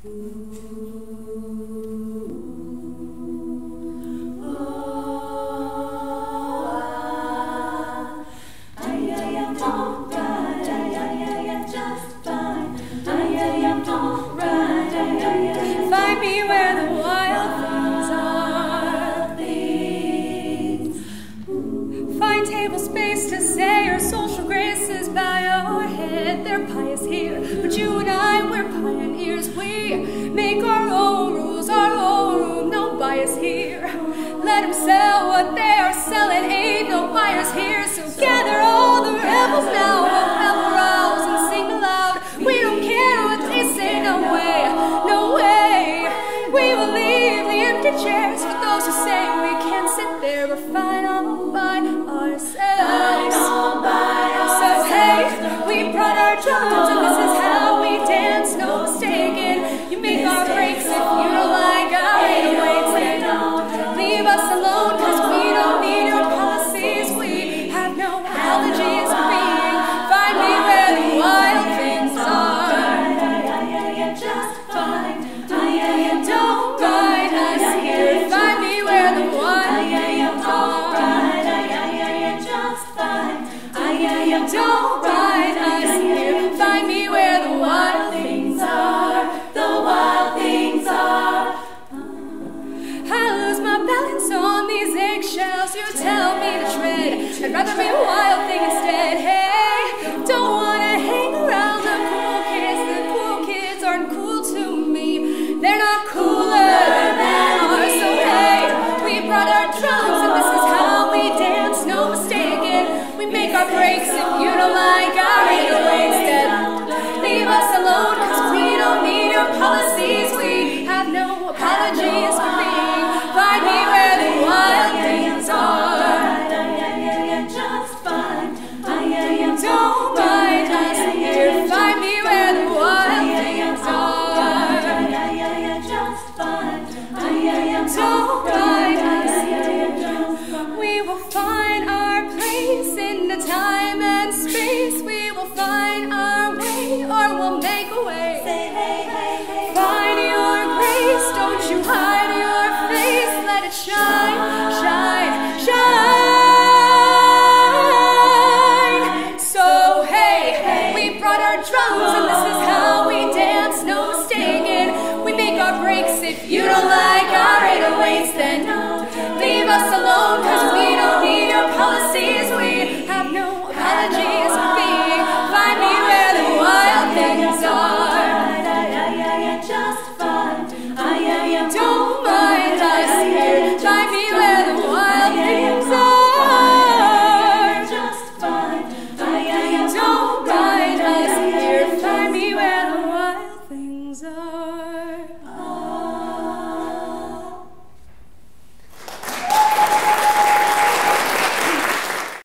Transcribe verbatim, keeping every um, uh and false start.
I'd rather be a wild thing instead. Hey, don't wanna hang around the cool kids. The cool kids aren't cool to me. They're not cooler than ours. So hey, we brought our drums and this is how we dance. No mistaking. We make our breaks if you don't like our eight oh eight instead. Leave us alone cause we don't need your policies. We have no apologies for being. Find me where the wild things are. Don't mind us here. Find me where the wild things are. Just fine. Don't mind us here. We will find our place in the time and space. We will find our way, or we'll make a way. Find your grace. Don't you hide your face. Let it shine, shine, shine. Drums and this is how we dance, no mistaking. We make our breaks if you don't like our eight oh eights, then leave us alone.